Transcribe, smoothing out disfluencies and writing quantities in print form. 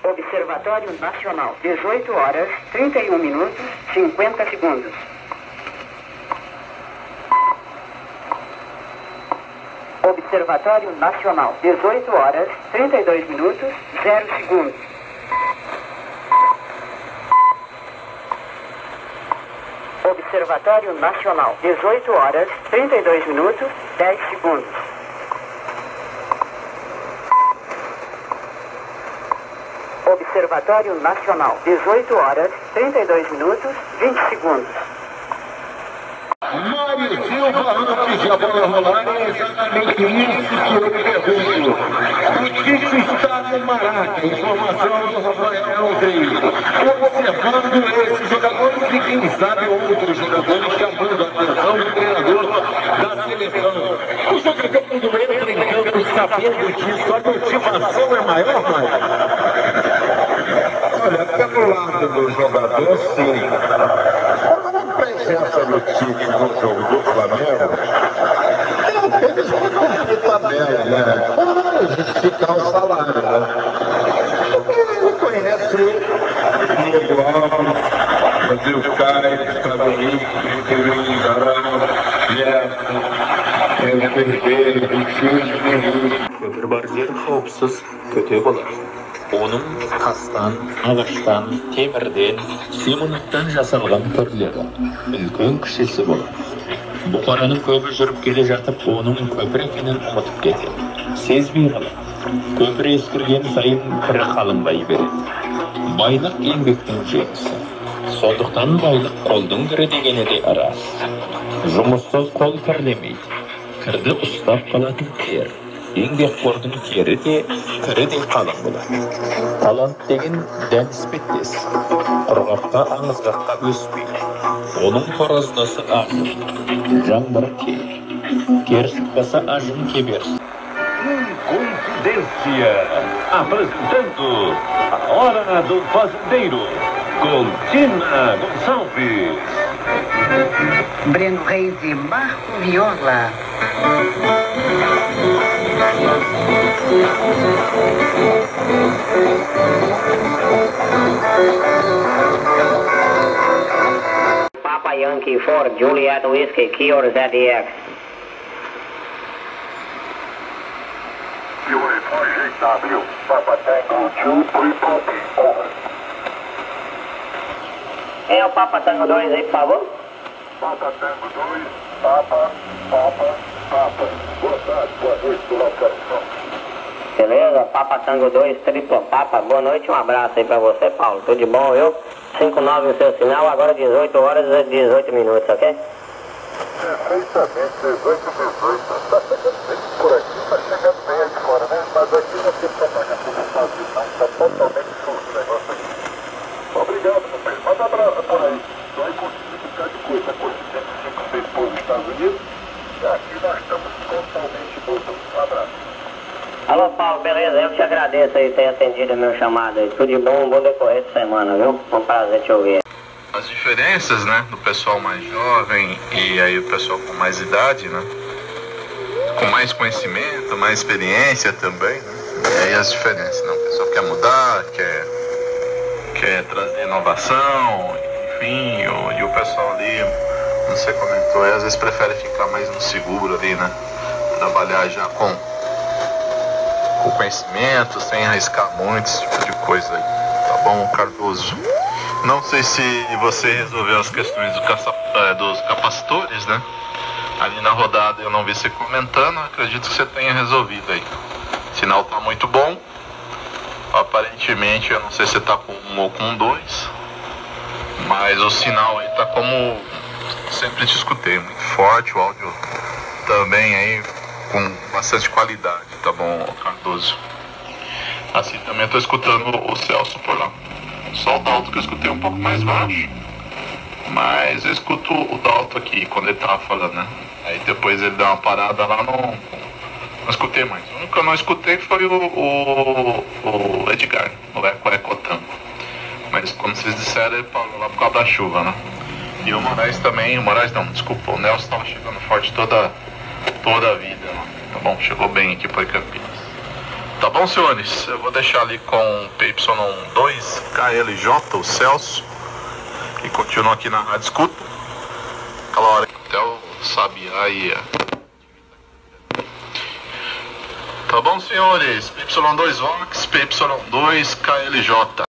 Observatório Nacional, 18 horas, 31 minutos, 50 segundos. Observatório Nacional, 18 horas, 32 minutos, 0 segundos. Observatório Nacional, 18 horas, 32 minutos, 10 segundos. Observatório Nacional, 18 horas, 32 minutos, 20 segundos. Mário Silva, antes de a bola rolar, é exatamente isso que eu pergunto. O Tite está no Maraca, informação do Rafael Rodrigues. Observando esses jogadores e quem sabe outros jogadores chamando a atenção do treinador da seleção. O jogador quando entra em campo sabendo disso, a motivação é maior, Mário? Olha, pelo lado do jogador, sim. A presença do Tite no jogo do Flamengo, eles vão cumprir tabela, né? Justificar o salário, né? Ele conhece o Diego Alves, Brasil Caio, Cavalier, Ribeiro, Garão, Gerson, Ferreira, Vitinho, Köprü xawpsuz kötü bolar. Onun tasdan, ağaçtan, temirden, semunattan jasalgan körleri, ülkün kişisi bolar. Bu qaranın köprü жүрүп келе жатып, onun köprü ekenen unutup keter. Sezmey kalar. Köprü eskirgen sayın kiri kalınbay berer. Baylık еңбектің жеңісі. Сондықтан байлық қолдың кірі дегені де рас. Жұмыссыз қол кірлемейді. Кірді ұстап қалатын тер. Еңбекқордың тері де, кірі де қалың болады. Талант деген дән іспеттес. Құрғаққа аңызғаққа өспейді. Оның қоразынасы ажыр. Жаңбыр кер. Кер шықпаса ажын кеберсін. Confidência, apresentando a Hora do Fazendeiro, com Tina Gonçalves. Breno Reis e Marco Viola. Papa Yankee 4, Juliet Whiskey, Kilo ZX. W, Papa Tango 2, Triple B, over. É o Papa Tango 2 aí, por favor? Papa Tango 2, Papa. Boa tarde, boa noite, pela operação. Beleza? Papa Tango 2, Triplo Papa. Boa noite, um abraço aí pra você, Paulo. Tudo de bom, viu? 59 no seu sinal, agora 18 horas e 18 minutos, ok? Perfeitamente, 18. Tá chegando bem por aqui, tá chegando bem aí de fora, né? Mas aqui não tem propagação do Brasil, não. Tá totalmente surdo o negócio aqui. Obrigado, meu bem. Manda abraço por aí. Vai conseguir um bocado de coisa. A coisa 105 por os Estados Unidos. E aqui nós estamos totalmente mortos. Um abraço. Alô, Paulo, beleza? Eu te agradeço aí ter atendido o meu chamado aí. Tudo de bom, um bom decorrer de semana, viu? Um prazer te ouvir. As diferenças, né, do pessoal mais jovem e aí o pessoal com mais idade, né, com mais conhecimento, mais experiência também, né, e aí as diferenças, né, o pessoal quer mudar, quer trazer inovação, enfim, e o pessoal ali, como você comentou, às vezes prefere ficar mais no seguro ali, né, trabalhar já com conhecimento, sem arriscar muito, esse tipo de coisa aí, tá bom, Cardoso? Não sei se você resolveu as questões dos capacitores, né? Ali na rodada eu não vi você comentando, acredito que você tenha resolvido aí. O sinal tá muito bom. Aparentemente, eu não sei se você tá com 1 ou com 2, mas o sinal aí tá como sempre te escutei, muito forte, o áudio também aí com bastante qualidade, tá bom, Cardoso? Assim também eu tô escutando o Celso por lá. Só o Dalto que eu escutei um pouco mais baixo, mas eu escuto o Dalto aqui quando ele tava falando, né? Aí depois ele deu uma parada lá, não escutei mais. O único que eu não escutei foi o Edgar, o Ecotango. Mas como vocês disseram, ele parou lá por causa da chuva, né? E o Moraes também, desculpa, o Nelson tava chegando forte toda a vida, né? Tá bom, chegou bem aqui para Campinas. Tá bom, senhores? Eu vou deixar ali com o PY2 KLJ, o Celso, que continua aqui na rádio escuta. Aquela hora que até o Sabiá ia. Tá bom, senhores? PY2 Vox, PY2 KLJ.